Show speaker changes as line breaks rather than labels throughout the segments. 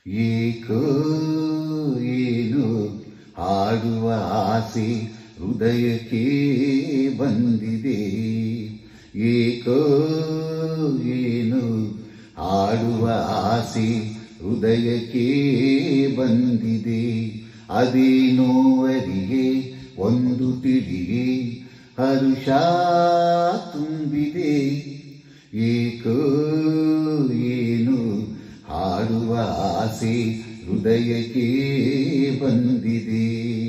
ಏಕೋ ಏನು ಹಾಡುವ ಆಸೆ ಹೃದಯಕ್ಕೆ ಬಂದಿದೆ. ಏಕೋ ಏನು ಹಾಡುವ ಆಸೆ ಹೃದಯಕ್ಕೆ ಬಂದಿದೆ. ಅದೇನೋ ಅರಿಗೆ ಒಂದು ತಿಳಿಗೆ ಹರುಷ ತುಂಬಿದೆ. ಏಕೋ ಏನು ಹಾಡುವ ಆಸೆ ಹೃದಯಕ್ಕೆ ಬಂದಿದೆ.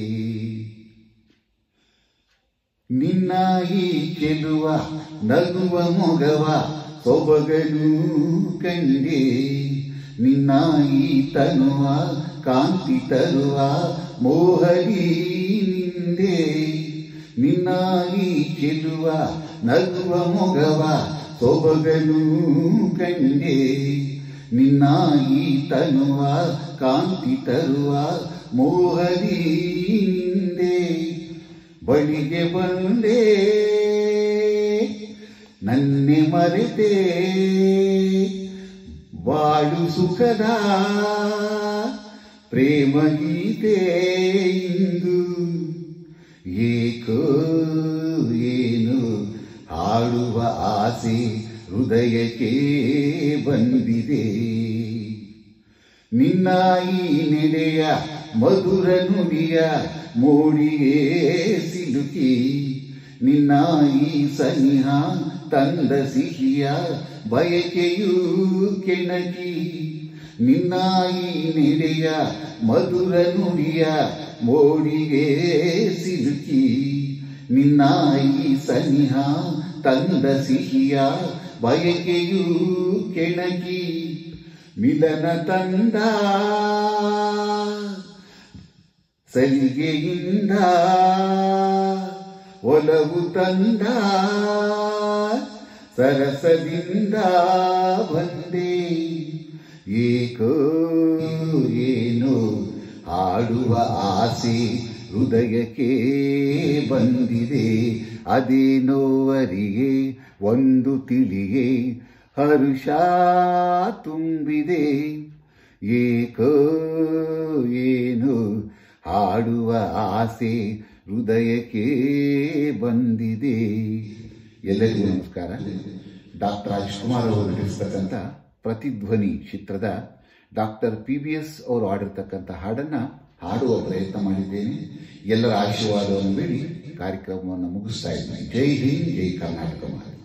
ನಿನ್ನ ಈ ಚೆಲುವ ನಗುವ ಮೊಗವ ಸೊಬಗನು ಕಂಡೆ. ನಿನ್ನ ಈ ತನುವ ಕಾಂತಿ ತರುವ ಮೋಹರಿ ನಿಂದೆ. ನಿನ್ನ ಈ ಚೆಲುವ ನಗುವ ಮೊಗವ ಸೊಬಗನು ಕಂಡೆ. ನಿನ್ನ ಈ ತನುವ ಕಾಂತಿ ತರುವ ಮೋಹರಿ ನಿಂದೆ. ಬಳಿಗೆ ಬಂದೆ ನನ್ನೆ ಮರೆತೆ ಬಾಳು ಸುಖದ ಪ್ರೇಮ ಗೀತೆ ಇಂದು. ಏಕೋ ಏನು ಹಾಡುವ ಆಸೆ ಹೃದಯಕ್ಕೆ ಬಂದಿದೆ. ನಿನ್ನ ಈ ನೆಲೆಯ ಮಧುರ ನುಡಿಯ ಮೋಡಿಗೆ ಸಿಲುಕಿ. ನಿನ್ನ ಈ ಸನಿಹ ತಂದ ಸಿಹಿಯ ಬಯಕೆಯೂ ಕೆಣಕಿ. ನಿನ್ನ ಈ ನೆಲೆಯ ಮಧುರ ನುಡಿಯ ಮೋಡಿಗೆ ಸಿಲುಕಿ. ನಿನ್ನ ಈ ಸನಿಹ ತಂದ ಸಿಹಿಯ ಬಯಕೆಯೂ ಕೆಣಕಿ. ಮಿಲನ ತಂದ ಸಲಿಗೆಯಿಂದ ಒಲವು ತಂದ ಸರಸದಿಂದ ಬಂದೆ. ಏಕೋ ಏನು ಹಾಡುವ ಆಸೆ ಹೃದಯಕ್ಕೆ ಬಂದಿದೆ. ಅದೇನೋ ಅರಿಗೆ ಒಂದು ತಿಳಿಗೆ ಹರುಷ ತುಂಬಿದೆ. ಏಕೋ ಏನು ಹಾಡುವ ಆಸೆ ಹೃದಯಕ್ಕೆ ಬಂದಿದೆ. ಎಲ್ಲರಿಗೂ ನಮಸ್ಕಾರ. ಡಾಕ್ಟರ್ ರಾಜ್ಕುಮಾರ್ ಅವರು ನಟಿಸ್ತಕ್ಕಂಥ ಪ್ರತಿಧ್ವನಿ ಚಿತ್ರದ ಡಾಕ್ಟರ್ PBS ಅವರು ಹಾಡಿರ್ತಕ್ಕಂಥ ಹಾಡನ್ನು ಹಾಡುವ ಪ್ರಯತ್ನ ಮಾಡಿದ್ದೇನೆ. ಎಲ್ಲರ ಆಶೀರ್ವಾದವನ್ನು ಬೇಡಿ ಕಾರ್ಯಕ್ರಮವನ್ನು ಮುಗಿಸ್ತಾ ಇದ್ದೀನಿ. ಜೈ ಹಿಂದ್, ಜೈ ಕರ್ನಾಟಕ.